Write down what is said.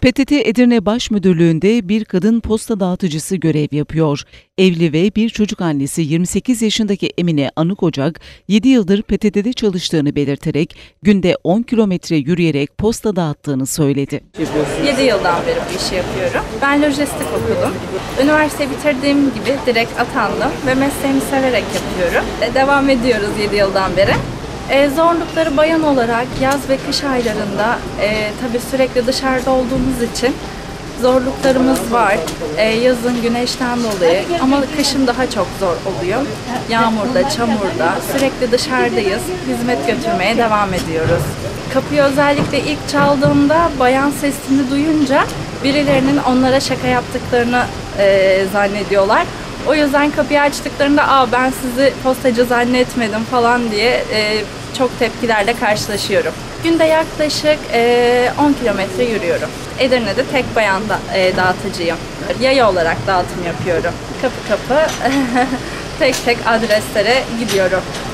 PTT Edirne Baş Müdürlüğü'nde bir kadın posta dağıtıcısı görev yapıyor. Evli ve bir çocuk annesi 28 yaşındaki Emine Anıkocak, 7 yıldır PTT'de çalıştığını belirterek günde 10 kilometre yürüyerek posta dağıttığını söyledi. 7 yıldan beri bu işi yapıyorum. Ben lojistik okudum. Üniversite bitirdiğim gibi direkt atandım ve mesleğimi severek yapıyorum. Devam ediyoruz 7 yıldan beri. Zorlukları bayan olarak yaz ve kış aylarında tabii sürekli dışarıda olduğumuz için zorluklarımız var. Yazın güneşten dolayı ama kışın daha çok zor oluyor. Yağmurda, çamurda sürekli dışarıdayız. Hizmet götürmeye devam ediyoruz. Kapıyı özellikle ilk çaldığımda bayan sesini duyunca birilerinin onlara şaka yaptıklarını zannediyorlar. O yüzden kapıyı açtıklarında ben sizi postacı zannetmedim falan diye çok tepkilerle karşılaşıyorum. Günde yaklaşık 10 kilometre yürüyorum. Edirne'de tek bayan dağıtıcıyım. Yaya olarak dağıtım yapıyorum. Kapı kapı tek tek adreslere gidiyorum.